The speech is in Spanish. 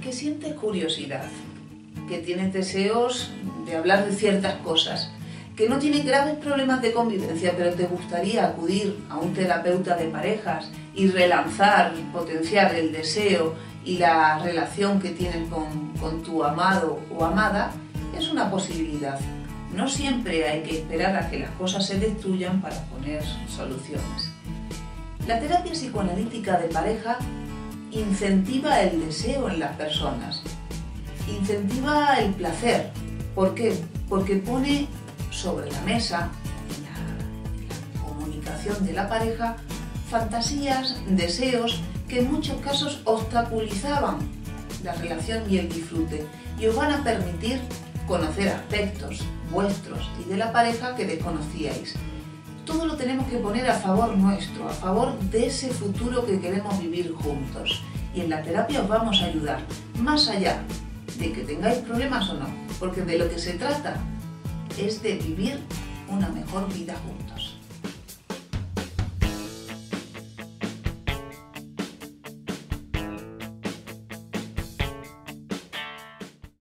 que sientes curiosidad, que tienes deseos de hablar de ciertas cosas, que no tienes graves problemas de convivencia, pero te gustaría acudir a un terapeuta de parejas y relanzar, potenciar el deseo y la relación que tienes con tu amado o amada, es una posibilidad. No siempre hay que esperar a que las cosas se destruyan para poner soluciones. La terapia psicoanalítica de pareja incentiva el deseo en las personas, incentiva el placer. ¿Por qué? Porque pone sobre la mesa, en la comunicación de la pareja, fantasías, deseos que en muchos casos obstaculizaban la relación y el disfrute, y os van a permitir conocer aspectos vuestros y de la pareja que desconocíais. Todo lo tenemos que poner a favor nuestro, a favor de ese futuro que queremos vivir juntos. Y en la terapia os vamos a ayudar, más allá de que tengáis problemas o no, porque de lo que se trata es de vivir una mejor vida juntos.